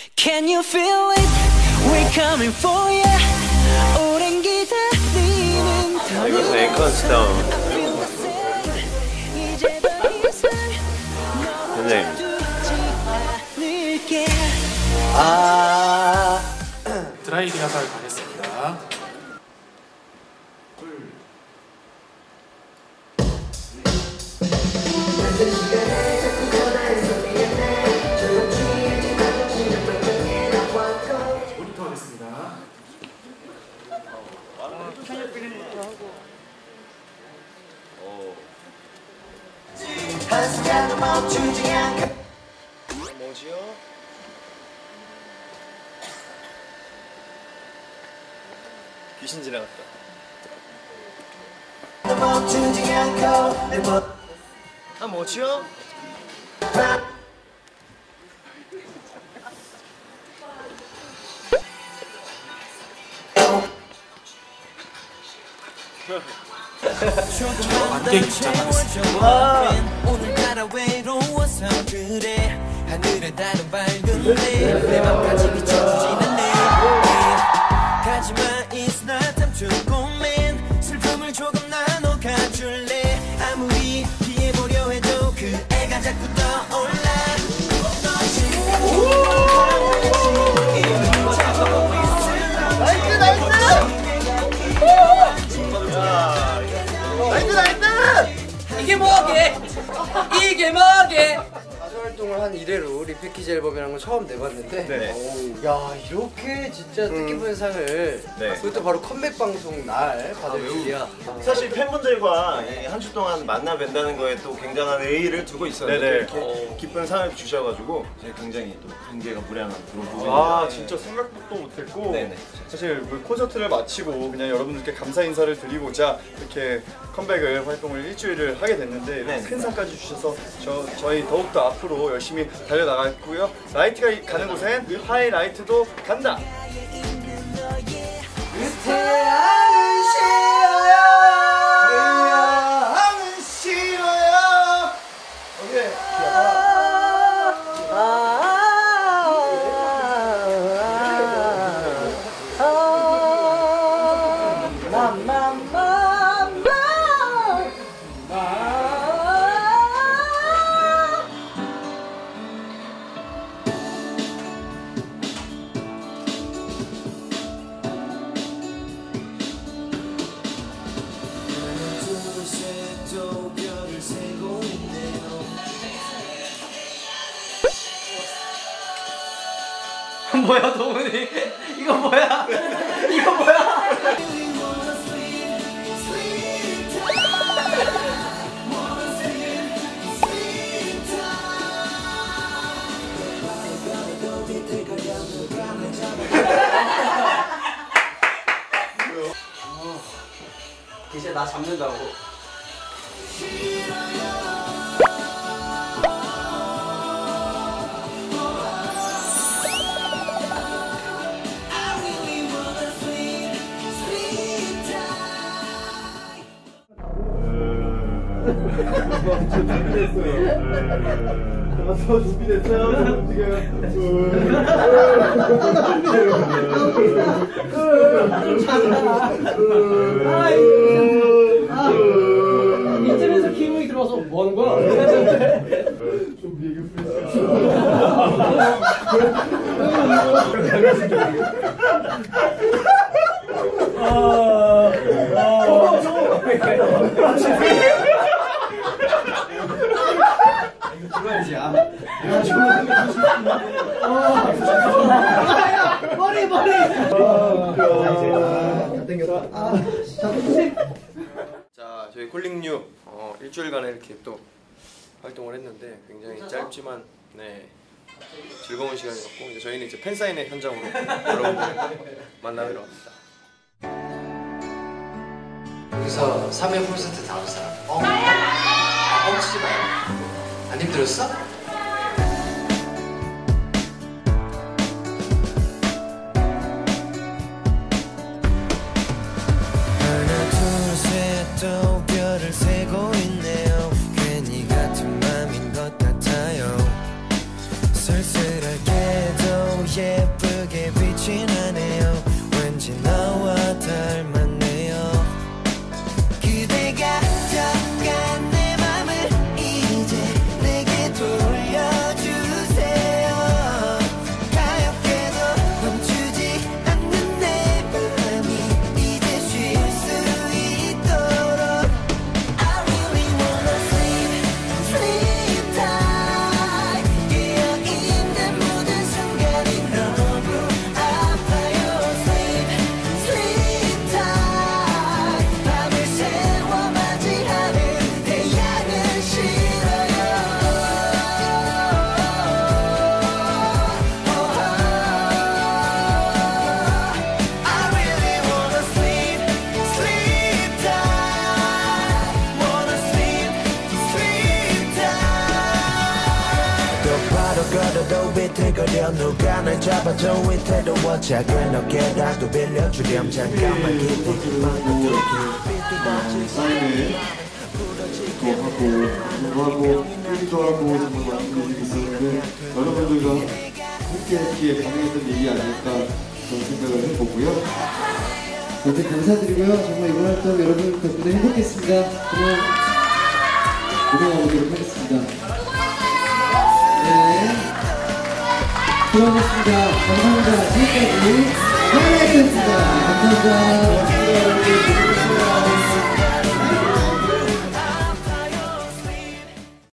Can you feel it? We're coming for you. 오랜 기다림은 더 이것은 앵커스다운. 선생님. 드라이 리허설 가겠습니다. 모니터 하겠습니다. 뭐지요? 귀신 지나갔다. 아 뭐지요? 안경 입장하겠습니다. 오늘따라 외로워서 그래 하늘에 다른 밝은데 내 맘까지 비춰주진 않네 가지마 it's not time to go man 슬픔을 조금 나눠 가줄래 아무리 피해보려 해도 그 애가 자꾸 떠올라 이게 뭐게? 이게 뭐게? 가수 활동을 한 이래로 리패키지 앨범이라는 걸 처음 내봤는데 야 이렇게 진짜 뜻깊은 상을 그것도 바로 컴백 방송 날 받을 줄이야. 사실 팬분들과 한 주 동안 만나 뵌다는 거에 또 굉장한 의의를 두고 있었는데 이렇게 기쁜 상을 주셔가지고 굉장히 또 관계가 무량한 그런 부분이 아 진짜 생각도 못했고 사실 뭐 콘서트를 마치고 그냥 여러분들께 감사 인사를 드리고자 이렇게 컴백을 활동을 일주일을 하게 됐는데 큰 상까지 주셔서 저희 더욱더 앞으로 열심히 달려나갔고요. 라이트가 가는 곳엔 하이라이트도 간다. 태양은 싫어요. 오케이. 뭐야 도문이? 이거 뭐야? 이거 뭐야? 이제 나 잡는다고. 준비됐어요? 이쯤에서 기분이 들어서 뭐 하는 거야? 좀 비교 머리. 자, 저희 콜링뉴 일주일간에 이렇게 또 활동을 했는데 굉장히 짧지만 즐거운 시간이었고 이제 저희는 이제 팬사인회 현장으로 여러분들 만나뵈러 갑니다. 여기서 3회 콘서트 다음 사람. 뻥치지 마요. 안 힘들었어? 또 별을 세고 있네요. 괜히 같은 맘인 것 같아요. 쓸쓸하게도 오히려 누가 날 잡아줘 위태로워 작은 어깨라도 빌려주렴 잠깐만 기대만 사인회 또 하고 얘기도 하고 정말 많은 일이 있었는데 여러분들과 함께했기에 가능했던 일이 아닐까 그런 생각을 해보고요. 네, 감사드리고요. 정말 이번 활동 여러분 덕분에 행복했습니다. 그럼 이동하도록 하겠습니다. 네, 수고하셨습니다. 감사합니다. 지금까지 하이라이트였습니다. 감사합니다.